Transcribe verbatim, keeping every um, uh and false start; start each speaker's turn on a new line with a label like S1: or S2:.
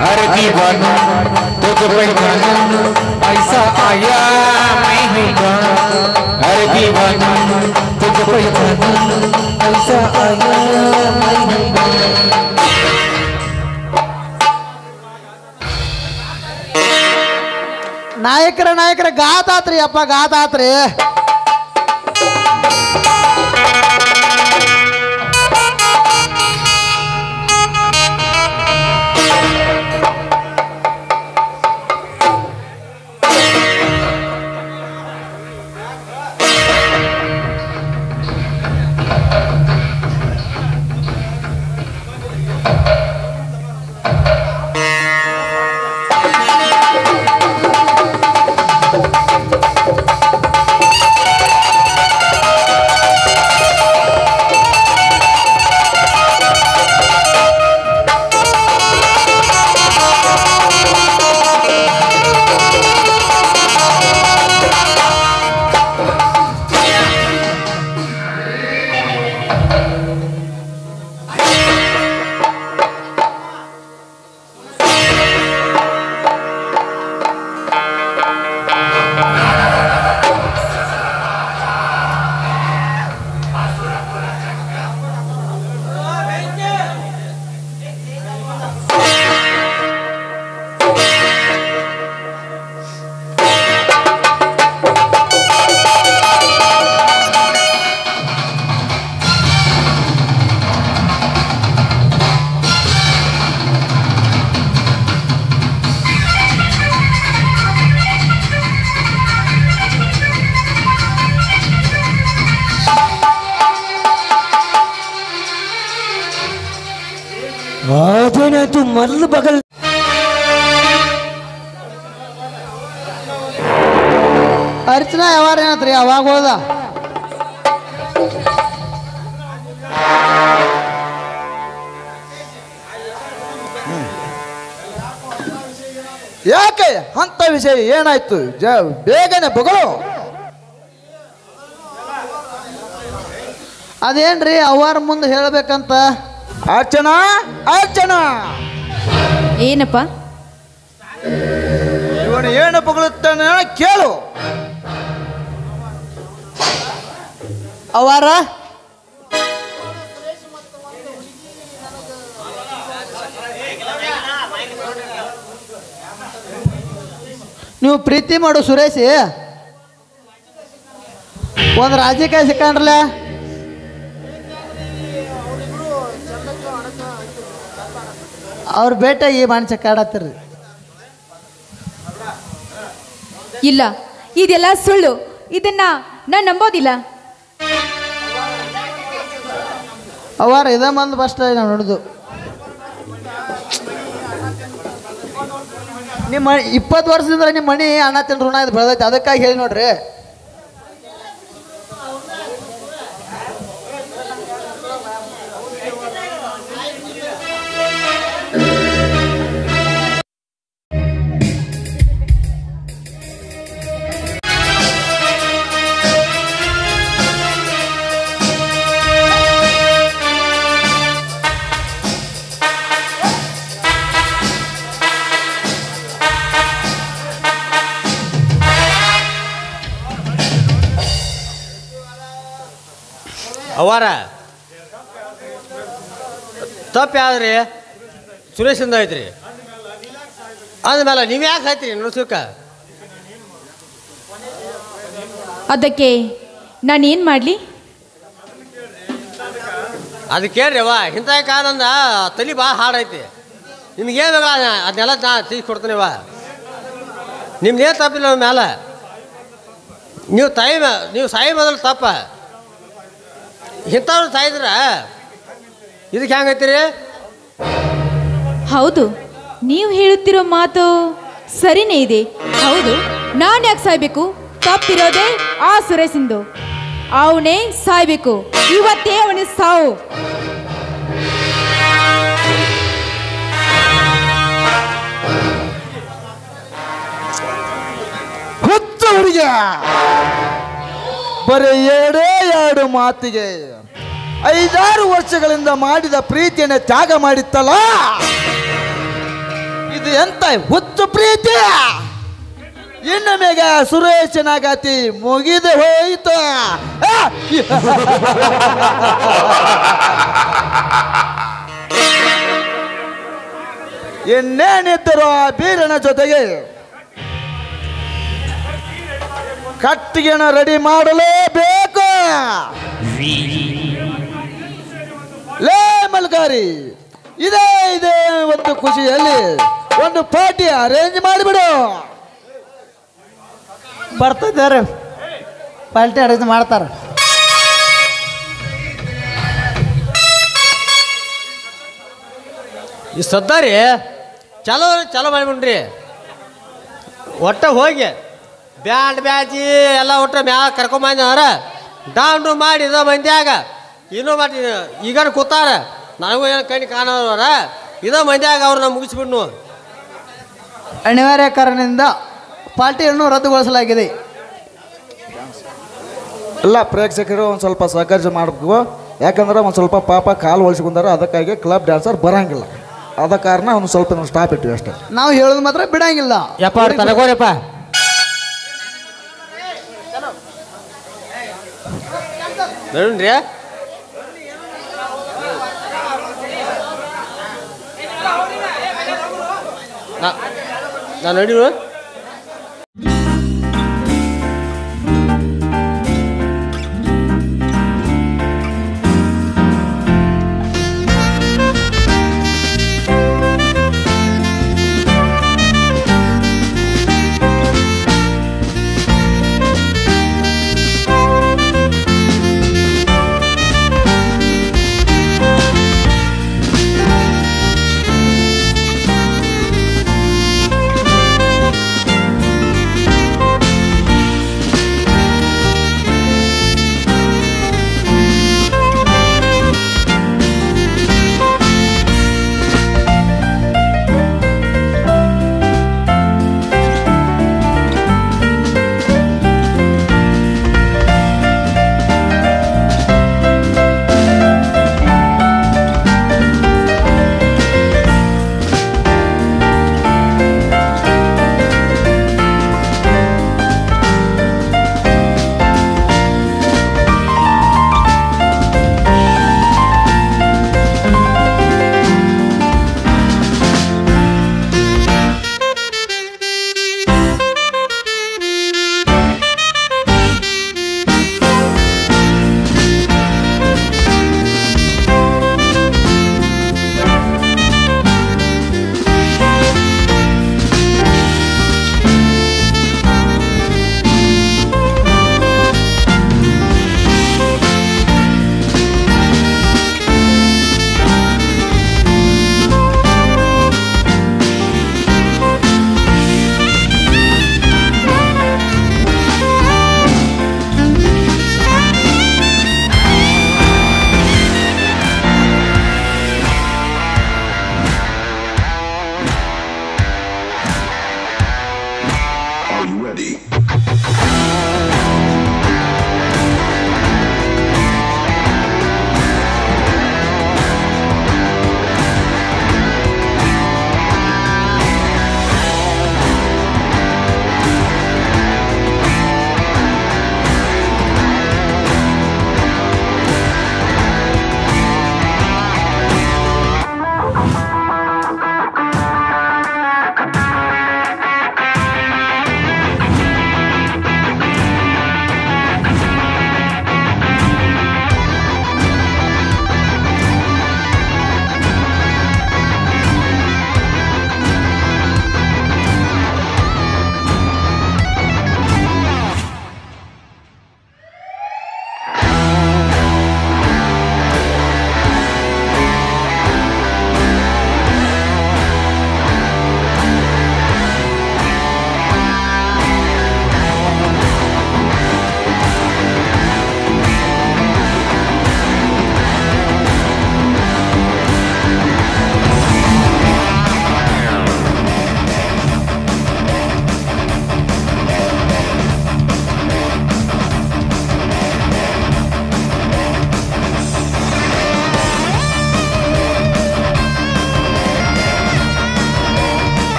S1: हर दीवाना तुझ पहचाना ऐसा आया मैं हूँ हर दीवाना तुझ पहचाना ऐसा आया मैं हूँ
S2: ನಾಯಕರ ನಾಯಕರ ಗಾತಾತ್ರಿ ಅಪ್ಪ ಗಾತಾತ್ರಿ तू मल्ल बगल अर्चना यावार ಏನತ್ರಿ ಅವಾಗ ಹೋದ ಯಾಕೆ ಅಂತ ವಿಷಯ ಏನಾಯ್ತು ಬೇಗನೆ ಬಗಳು ಅದೇನ್ರಿ ಅವರ ಮುಂದೆ ಹೇಳಬೇಕಂತ ಅರ್ಚನಾ ಅರ್ಚನಾ
S3: ಏನಪ್ಪ
S2: ಇವನು ಏನು ಬಗಳುತ್ತಾನೆ ಕೇಳು ಅವರ ನೀವು ಪ್ರೀತಿ ಮಾಡು ಸುರೇಶಿ ಒಂದು ರಾಜಕೀಯ ಸಿಕ್ಕಂಡ್ರಲ್ಲ ಅವ್ರ ಬೇಟೆ ಈ ಮನುಷ್ಯ ಕಾಡತ್ತೀರಿ
S3: ಇಲ್ಲ ಇದೆಲ್ಲ ಸುಳ್ಳು ಇದನ್ನ ನಾನು ನಂಬೋದಿಲ್ಲ
S2: ಅವರ ಇದ ಮಂದು ಬಸ್ ನಾವು ನೋಡುದು ನಿಮ್ಮ ಇಪ್ಪತ್ತು ವರ್ಷದಿಂದ ನಿಮ್ಮ ಮನಿ ಅಣ್ಣ ತಿಂದು ಋಣ ಇದು ಬೆಳೆದೈತೆ ಅದಕ್ಕಾಗಿ ಹೇಳಿ ನೋಡ್ರಿ
S4: ಅವರ ತಪ್ಪು ಯಾವ್ದ್ರಿ ಸುರೇಶಿಂದ ಐತ್ರಿ ಅಂದಮೇಲೆ ನೀವು ಯಾಕೆ ಐತ್ರಿ ನುಸುಕ
S3: ಅದಕ್ಕೆ ನಾನು ಏನು ಮಾಡಲಿ
S4: ಅದಕ್ಕೇನ್ರಿ ಅವ್ವ ಇಂಥ ಕಾಲಂದ ತಲೆ ಭಾಳ ಹಾಡೈತಿ ನಿಮ್ಗೇನು ಬೇಕಲ್ಲ ಅದನ್ನೆಲ್ಲ ನಾ ತೀಸಿ ಕೊಡ್ತೀನಿ ಅವ್ವ ನಿಮ್ದೇನು ತಪ್ಪಿಲ್ಲ ನಮ್ಮ ಮೇಲೆ ನೀವು ತಾಯಿ ನೀವು ಸಾಯಿ ಮೊದಲು ತಪ್ಪ ಇಂಥವ್ರು ಸಾಯಿದ್ರ ಇದಕ್ಕೆ ಹೆಂಗೈತಿರಿ
S3: ಹೌದು ನೀವು ಹೇಳುತ್ತಿರೋ ಮಾತು ಸರಿನೇ ಇದೆ ಹೌದು ನಾನು ಯಾಕೆ ಸಾಯ್ಬೇಕು ತಪ್ಪಿರೋದೇ ಆ ಸುರೇಶಿಂದು ಅವನೇ ಸಾಯ್ಬೇಕು ಇವತ್ತೇ ಅವನೇ ಸಾವು
S2: ಹುಚ್ಚವರಿಗೆ ಬರೀ ಎರಡೇ ಎರಡು ಮಾತಿಗೆ ಐದಾರು ವರ್ಷಗಳಿಂದ ಮಾಡಿದ ಪ್ರೀತಿಯನ್ನು ತ್ಯಾಗ ಮಾಡಿತ್ತಲ್ಲ ಇದು ಎಂತ ಹುಚ್ಚು ಪ್ರೀತಿ ಇನ್ನು ಮೇಗ ಸುರೇಶನಾಗತಿ ಮುಗಿದು ಹೋಯಿತು ಆ! ಇನ್ನೇನಿದ್ದರು ಆ ಬೀರನ ಜೊತೆಗೆ ಕಟ್ಟಿಗೆನ ರೆಡಿ ಮಾಡಲೇಬೇಕು. ಲೇ ಮಲ್ಕಾರಿ, ಇದೇ ಇದೇ ಒಂದು ಖುಷಿಯಲ್ಲಿ ಒಂದು ಪಾರ್ಟಿ ಅರೇಂಜ್ ಮಾಡಿಬಿಡು. ಬರ್ತಿದ್ದಾರೆ, ಪಾರ್ಟಿ ಅರೇಂಜ್ ಮಾಡ್ತಾರೆ.
S4: ಈ ಸದ್ದಾರಿ ಚಲೋ ಚಲೋ ಮಾಡಿಬಿಡ್ರಿ. ಒಟ್ಟ ಹೋಗಿ ಬ್ಯಾಂಡ್ ಬ್ಯಾಜಿ ಎಲ್ಲ ಒಟ್ಟ ಮ್ಯಾಲ ಕರ್ಕೊಂಬಂದ್ರ ಡೌನ್ ಮಾಡಿದ ಮಂದ್ಯಾಗ ಇನ್ನೂ ಮಾಡಿ ಈಗ ಕೂತಾರ. ನನಗೂ ಏನು ಕಣ್ಣು ಕಾಣೋರ ಇದ ಮಂದ್ಯಾಗ ಅವ್ರನ್ನ ಮುಗಿಸ್ಬಿಡ್ನು.
S2: ಅನಿವಾರ್ಯ ಕಾರಣದಿಂದ ಪಾರ್ಟಿಯನ್ನು ರದ್ದುಗೊಳಿಸಲಾಗಿದೆ.
S5: ಎಲ್ಲ ಪ್ರೇಕ್ಷಕರು ಒಂದು ಸ್ವಲ್ಪ ಸಹಕರಿಸಿ ಮಾಡಬೇಕು. ಯಾಕಂದ್ರೆ ಒಂದು ಸ್ವಲ್ಪ ಪಾಪ ಕಾಲು ಹೊಲಿಸ್ಕೊಂಡಾರ, ಅದಕ್ಕಾಗಿ ಕ್ಲಬ್ ಡ್ಯಾನ್ಸರ್ ಬರಂಗಿಲ್ಲ. ಅದ ಕಾರಣ ಒಂದು ಸ್ವಲ್ಪ ನಾವು ಸ್ಟಾಪ್ ಇಟ್ಟಿವಿ ಅಷ್ಟೇ.
S2: ನಾವು ಹೇಳೋದು ಮಾತ್ರ ಬಿಡಂಗಿಲ್ಲ.
S1: ಯಪ್ಪ ಅವ್ರು ತನಗೋರಪ್ಪ.
S4: ನೋಡ್ರಿ ನಾ ನಾ ನೋಡಿ